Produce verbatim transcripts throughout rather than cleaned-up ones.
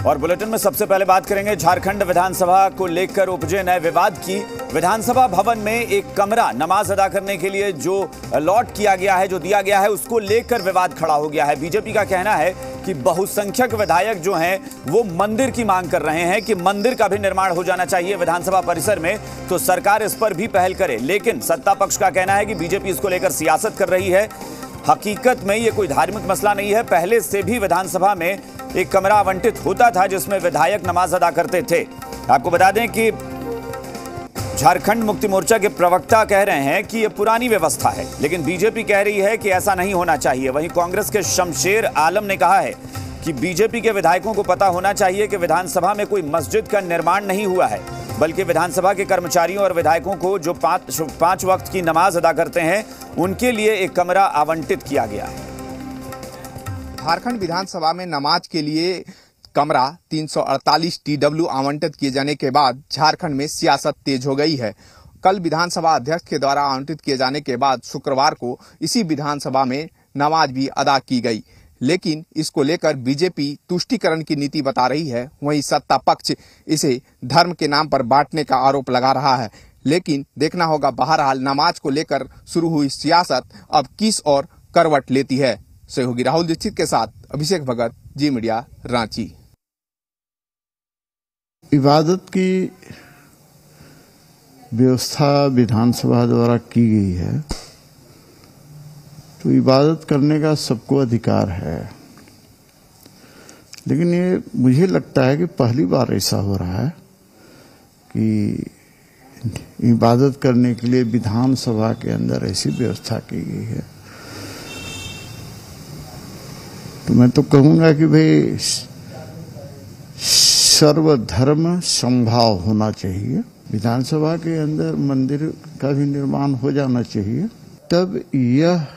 और बुलेटिन में सबसे पहले बात करेंगे झारखंड विधानसभा को लेकर उपजे नए विवाद की। विधानसभा भवन में एक कमरा नमाज अदा करने के लिए जो अलॉट किया गया है, जो दिया गया है, उसको लेकर विवाद खड़ा हो गया है। बीजेपी का कहना है कि बहुसंख्यक विधायक जो हैं वो मंदिर की मांग कर रहे हैं कि मंदिर का भी निर्माण हो जाना चाहिए विधानसभा परिसर में, तो सरकार इस पर भी पहल करे। लेकिन सत्ता पक्ष का कहना है कि बीजेपी इसको लेकर सियासत कर रही है। हकीकत में ये कोई धार्मिक मसला नहीं है। पहले से भी विधानसभा में एक कमरा आवंटित होता था जिसमें विधायक नमाज अदा करते थे। आपको बता दें कि झारखंड मुक्ति मोर्चा के प्रवक्ता कह रहे हैं कि यह पुरानी व्यवस्था है, लेकिन बीजेपी कह रही है कि ऐसा नहीं होना चाहिए। वहीं कांग्रेस के शमशेर आलम ने कहा है कि बीजेपी के विधायकों को पता होना चाहिए कि विधानसभा में कोई मस्जिद का निर्माण नहीं हुआ है, बल्कि विधानसभा के कर्मचारियों और विधायकों को जो पांच पांच वक्त की नमाज अदा करते हैं उनके लिए एक कमरा आवंटित किया गया है। झारखंड विधानसभा में नमाज के लिए कमरा तीन सौ अड़तालीस टी डब्ल्यू आवंटित किए जाने के बाद झारखंड में सियासत तेज हो गई है। कल विधानसभा अध्यक्ष के द्वारा आवंटित किए जाने के बाद शुक्रवार को इसी विधानसभा में नमाज भी अदा की गई, लेकिन इसको लेकर बीजेपी तुष्टीकरण की नीति बता रही है। वहीं सत्ता पक्ष इसे धर्म के नाम पर बांटने का आरोप लगा रहा है। लेकिन देखना होगा बहरहाल नमाज को लेकर शुरू हुई सियासत अब किस और करवट लेती है। सहयोगी राहुल दीक्षित के साथ अभिषेक भगत, जी मीडिया, रांची। इबादत की व्यवस्था विधानसभा द्वारा की गई है, तो इबादत करने का सबको अधिकार है। लेकिन ये मुझे लगता है कि पहली बार ऐसा हो रहा है कि इबादत करने के लिए विधानसभा के अंदर ऐसी व्यवस्था की गई है। तो मैं तो कहूंगा कि भाई सर्वधर्म समभाव होना चाहिए। विधानसभा के अंदर मंदिर का भी निर्माण हो जाना चाहिए, तब यह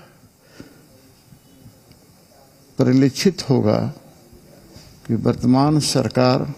परिलक्षित होगा कि वर्तमान सरकार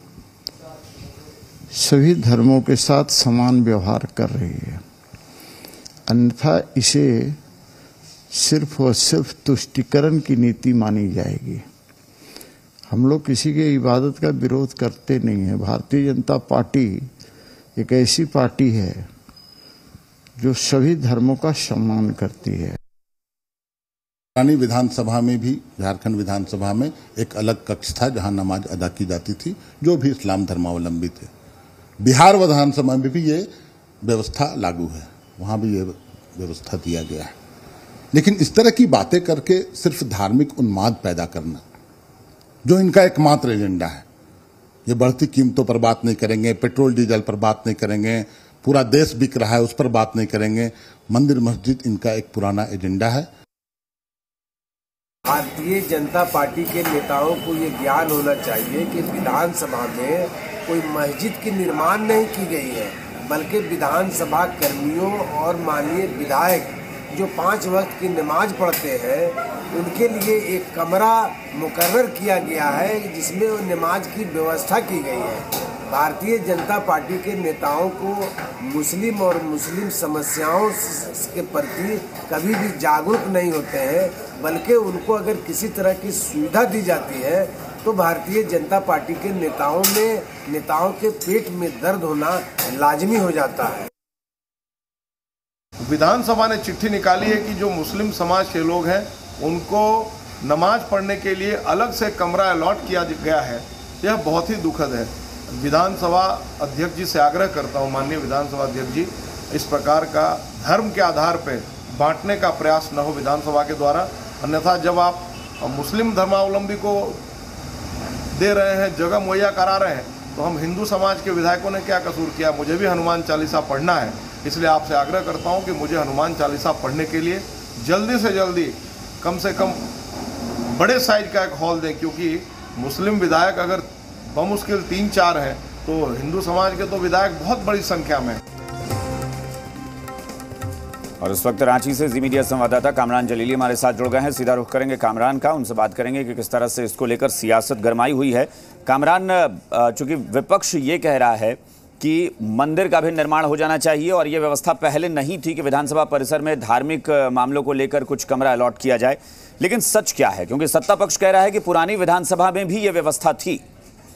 सभी धर्मों के साथ समान व्यवहार कर रही है। अन्यथा इसे सिर्फ और सिर्फ तुष्टीकरण की नीति मानी जाएगी। हम लोग किसी के इबादत का विरोध करते नहीं है। भारतीय जनता पार्टी एक ऐसी पार्टी है जो सभी धर्मों का सम्मान करती है। पुरानी विधानसभा में भी, झारखंड विधानसभा में एक अलग कक्ष था जहां नमाज अदा की जाती थी, जो भी इस्लाम धर्मावलंबी थे। बिहार विधानसभा में भी ये व्यवस्था लागू है, वहां भी ये व्यवस्था दिया गया है। लेकिन इस तरह की बातें करके सिर्फ धार्मिक उन्माद पैदा करना, जो इनका एकमात्र एजेंडा है, ये बढ़ती कीमतों पर बात नहीं करेंगे, पेट्रोल डीजल पर बात नहीं करेंगे, पूरा देश बिक रहा है उस पर बात नहीं करेंगे। मंदिर मस्जिद इनका एक पुराना एजेंडा है। भारतीय जनता पार्टी के नेताओं को ये ज्ञान होना चाहिए कि विधानसभा में कोई मस्जिद की निर्माण नहीं की गई है, बल्कि विधानसभा कर्मियों और माननीय विधायक जो पांच वक्त की नमाज पढ़ते हैं उनके लिए एक कमरा मुकर्रर किया गया है जिसमें वो नमाज की व्यवस्था की गई है। भारतीय जनता पार्टी के नेताओं को मुस्लिम और मुस्लिम समस्याओं के प्रति कभी भी जागरूक नहीं होते हैं, बल्कि उनको अगर किसी तरह की सुविधा दी जाती है तो भारतीय जनता पार्टी के नेताओं में नेताओं के पेट में दर्द होना लाजमी हो जाता है। विधानसभा ने चिट्ठी निकाली है कि जो मुस्लिम समाज के लोग हैं उनको नमाज पढ़ने के लिए अलग से कमरा अलॉट किया गया है। यह बहुत ही दुखद है। विधानसभा अध्यक्ष जी से आग्रह करता हूं, माननीय विधानसभा अध्यक्ष जी, इस प्रकार का धर्म के आधार पर बांटने का प्रयास न हो विधानसभा के द्वारा। अन्यथा जब आप मुस्लिम धर्मावलंबी को दे रहे हैं, जगह मुहैया करा रहे हैं, तो हम हिंदू समाज के विधायकों ने क्या कसूर किया? मुझे भी हनुमान चालीसा पढ़ना है, इसलिए आपसे आग्रह करता हूं कि मुझे हनुमान चालीसा पढ़ने के लिए जल्दी से जल्दी कम से कम बड़े साइज का एक हॉल दें, क्योंकि मुस्लिम विधायक अगर बमुश्किल तीन चार हैं तो हिंदू समाज के तो विधायक बहुत बड़ी संख्या में। और इस वक्त रांची से जी मीडिया संवाददाता कामरान जलीली हमारे साथ जुड़ गए हैं। सीधा रुख करेंगे कामरान का, उनसे बात करेंगे कि किस तरह से इसको लेकर सियासत गरमाई हुई है। कामरान, चूंकि विपक्ष ये कह रहा है कि मंदिर का भी निर्माण हो जाना चाहिए और ये व्यवस्था पहले नहीं थी कि विधानसभा परिसर में धार्मिक मामलों को लेकर कुछ कमरा अलॉट किया जाए, लेकिन सच क्या है? क्योंकि सत्ता पक्ष कह रहा है कि पुरानी विधानसभा में भी ये व्यवस्था थी।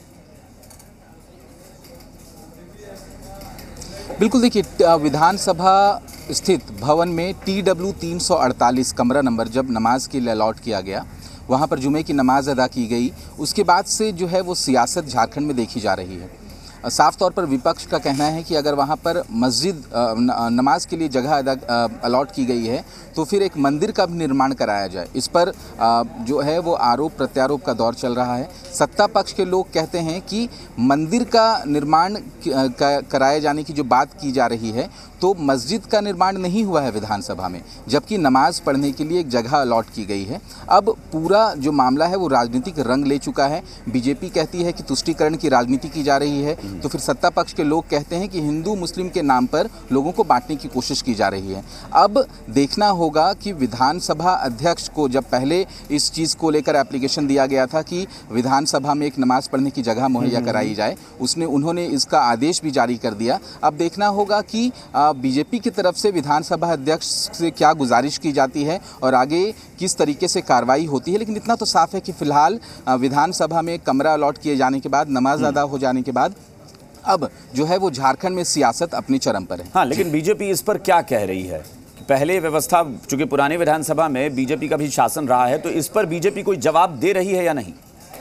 बिल्कुल, देखिए विधानसभा स्थित भवन में टी डब्ल्यू तीन सौ अड़तालीस कमरा नंबर जब नमाज के लिए अलॉट किया गया, वहाँ पर जुमे की नमाज अदा की गई, उसके बाद से जो है वो सियासत झारखंड में देखी जा रही है। साफ तौर पर विपक्ष का कहना है कि अगर वहाँ पर मस्जिद नमाज के लिए जगह अदा अलॉट की गई है तो फिर एक मंदिर का भी निर्माण कराया जाए। इस पर जो है वो आरोप प्रत्यारोप का दौर चल रहा है। सत्ता पक्ष के लोग कहते हैं कि मंदिर का निर्माण कराए जाने की जो बात की जा रही है तो मस्जिद का निर्माण नहीं हुआ है विधानसभा में, जबकि नमाज पढ़ने के लिए एक जगह अलॉट की गई है। अब पूरा जो मामला है वो राजनीतिक रंग ले चुका है। बीजेपी कहती है कि तुष्टीकरण की राजनीति की जा रही है, तो फिर सत्ता पक्ष के लोग कहते हैं कि हिंदू मुस्लिम के नाम पर लोगों को बांटने की कोशिश की जा रही है। अब देखना होगा कि विधानसभा अध्यक्ष को जब पहले इस चीज़ को लेकर एप्लीकेशन दिया गया था कि विधानसभा में एक नमाज पढ़ने की जगह मुहैया कराई जाए, उसने उन्होंने इसका आदेश भी जारी कर दिया। अब देखना होगा कि बीजेपी की तरफ से विधानसभा अध्यक्ष से क्या गुजारिश की जाती है और आगे किस तरीके से कार्रवाई होती है। लेकिन इतना तो साफ है कि फिलहाल विधानसभा में कमरा अलॉट किए जाने के बाद, नमाज अदा हो जाने के बाद अब जो है वो झारखंड में सियासत अपने चरम पर है। हाँ, लेकिन बीजेपी इस पर क्या कह रही है? पहले व्यवस्था, चूंकि पुरानी विधानसभा में बीजेपी का भी शासन रहा है, तो इस पर बीजेपी कोई जवाब दे रही है या नहीं?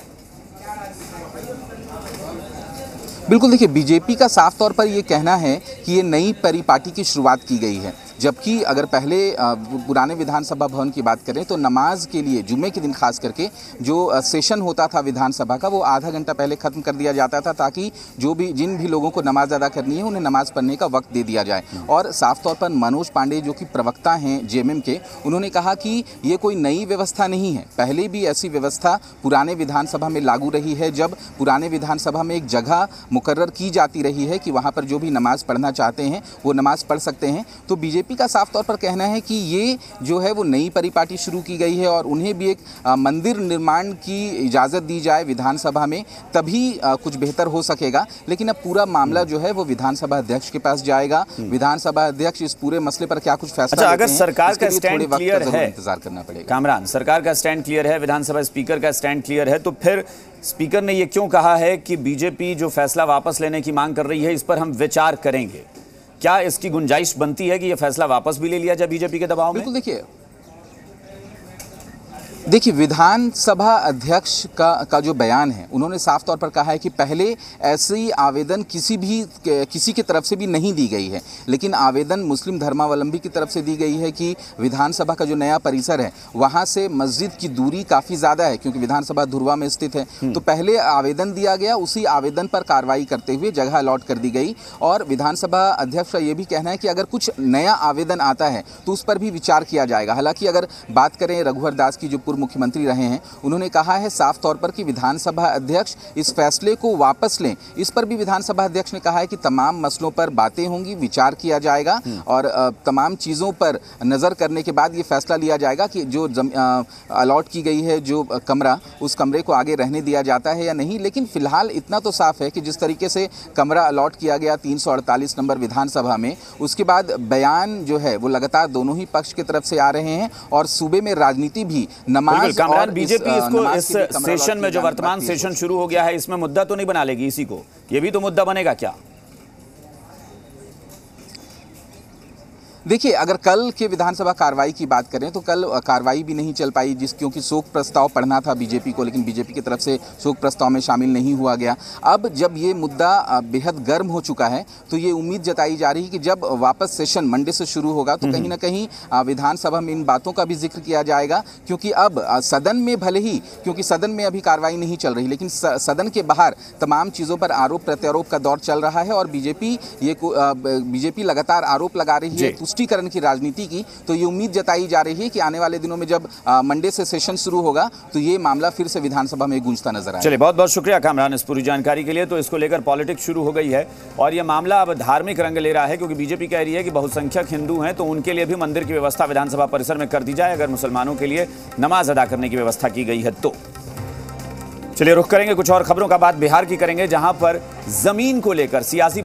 बिल्कुल, देखिए बीजेपी का साफ तौर पर ये कहना है कि ये नई परिपाटी की शुरुआत की गई है, जबकि अगर पहले पुराने विधानसभा भवन की बात करें तो नमाज के लिए जुमे के दिन खास करके जो सेशन होता था विधानसभा का वो आधा घंटा पहले ख़त्म कर दिया जाता था, ताकि जो भी जिन भी लोगों को नमाज अदा करनी है उन्हें नमाज पढ़ने का वक्त दे दिया जाए। और साफ तौर पर मनोज पांडे जो कि प्रवक्ता हैं जेएमएम के, उन्होंने कहा कि ये कोई नई व्यवस्था नहीं है, पहले भी ऐसी व्यवस्था पुराने विधानसभा में लागू रही है। जब पुराने विधानसभा में एक जगह मुकर्रर की जाती रही है कि वहाँ पर जो भी नमाज पढ़ना चाहते हैं वो नमाज पढ़ सकते हैं, तो बीजेपी का साफ तौर पर कहना है कि ये जो है वो नई परिपाटी शुरू की गई है और उन्हें भी एक आ, मंदिर निर्माण की इजाज़त दी जाए विधानसभा में, तभी आ, कुछ बेहतर हो सकेगा। लेकिन अब पूरा मामला जो है वो विधानसभा अध्यक्ष के पास जाएगा। विधानसभा अध्यक्ष इस पूरे मसले पर क्या कुछ फैसला अच्छा, अगर सरकार का स्टैंड क्लियर है, इंतजार करना पड़ेगा। कामरान, सरकार का स्टैंड क्लियर है, विधानसभा स्पीकर का स्टैंड क्लियर है, तो फिर स्पीकर ने ये क्यों कहा है कि बीजेपी जो फैसला वापस लेने की मांग कर रही है इस पर हम विचार करेंगे? क्या इसकी गुंजाइश बनती है कि यह फैसला वापस भी ले लिया जाए बीजेपी के दबाव में? बिल्कुल, देखिए देखिए विधानसभा अध्यक्ष का का जो बयान है, उन्होंने साफ तौर पर कहा है कि पहले ऐसी आवेदन किसी भी किसी की तरफ से भी नहीं दी गई है, लेकिन आवेदन मुस्लिम धर्मावलंबी की तरफ से दी गई है कि विधानसभा का जो नया परिसर है वहां से मस्जिद की दूरी काफ़ी ज़्यादा है, क्योंकि विधानसभा धुरवा में स्थित है। तो पहले आवेदन दिया गया, उसी आवेदन पर कार्रवाई करते हुए जगह अलॉट कर दी गई। और विधानसभा अध्यक्ष का ये भी कहना है कि अगर कुछ नया आवेदन आता है तो उस पर भी विचार किया जाएगा। हालांकि अगर बात करें रघुवर दास की, जो पूर्व मुख्यमंत्री रहे हैं, उन्होंने कहा है साफ तौर पर कि विधानसभा अध्यक्ष इस फैसले को वापस लें। इस पर भी विधानसभा अध्यक्ष ने कहा है कि तमाम मसलों पर बातें होंगी, विचार किया जाएगा और तमाम चीज़ों पर नज़र करने के बाद ये फैसला लिया जाएगा कि जो अलॉट की गई है जो कमरा, उस कमरे को आगे रहने दिया जाता है या नहीं। लेकिन फिलहाल इतना तो साफ है कि जिस तरीके से कमरा अलॉट किया गया तीन सौ अड़तालीस नंबर विधानसभा में, उसके बाद बयान जो है वो लगातार दोनों ही पक्ष की तरफ से आ रहे हैं और सूबे में राजनीति भी नमाज कामरान, बीजेपी इसको इस सेशन में, जो वर्तमान सेशन शुरू हो गया है, इसमें मुद्दा तो नहीं बना लेगी इसी को? ये भी तो मुद्दा बनेगा क्या? देखिए, अगर कल के विधानसभा कार्रवाई की बात करें तो कल कार्रवाई भी नहीं चल पाई, जिस क्योंकि शोक प्रस्ताव पढ़ना था बीजेपी को, लेकिन बीजेपी की तरफ से शोक प्रस्ताव में शामिल नहीं हुआ गया। अब जब ये मुद्दा बेहद गर्म हो चुका है तो ये उम्मीद जताई जा रही है कि जब वापस सेशन मंडे से शुरू होगा तो कहीं ना कहीं विधानसभा में इन बातों का भी जिक्र किया जाएगा, क्योंकि अब सदन में भले ही, क्योंकि सदन में अभी कार्रवाई नहीं चल रही, लेकिन सदन के बाहर तमाम चीज़ों पर आरोप प्रत्यारोप का दौर चल रहा है और बीजेपी ये बीजेपी लगातार आरोप लगा रही है तुष्टीकरण की राजनीति की। तो ये उम्मीद जताई जा रही है कि आने वाले दिनों में जब मंडे से सेशन शुरू होगा तो ये मामला फिर से विधानसभा में गूंजता नजर आएगा। चलिए, बहुत बहुत शुक्रिया कामरान इस पूरी जानकारी के लिए। तो इसको लेकर पॉलिटिक्स शुरू हो गई है और ये मामला अब धार्मिक रंग ले रहा है, क्योंकि बीजेपी कह रही है कि बहुसंख्यक हिंदू हैं तो उनके लिए भी मंदिर की व्यवस्था विधानसभा परिसर में कर दी जाए, अगर मुसलमानों के लिए नमाज अदा करने की व्यवस्था की गई है तो। चलिए, रुख करेंगे कुछ और खबरों का, बात बिहार की करेंगे, जहां पर जमीन को लेकर सियासी